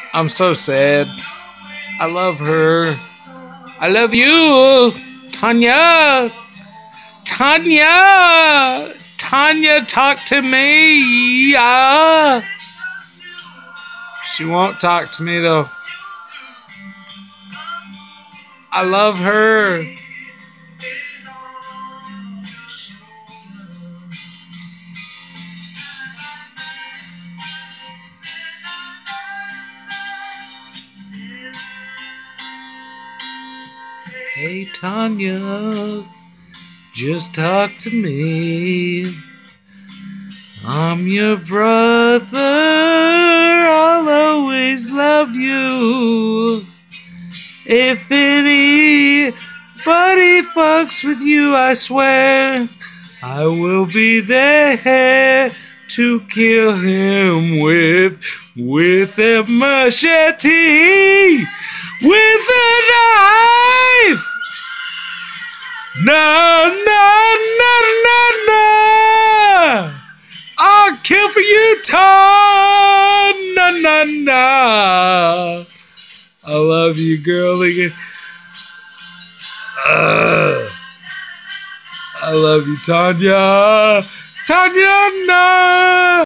I'm so sad. I love her. I love you, Tanya. Tanya. Tanya, talk to me. She won't talk to me though. I love her. Hey Tanya, just talk to me. I'm your brother, I'll always love you. If anybody fucks with you, I swear I will be there to kill him with a machete, with a knife. No, no, no, no, no. I'll kill for you, Tom. No, no, no. I love you, girl. I love you, Tanya. Tanya, no.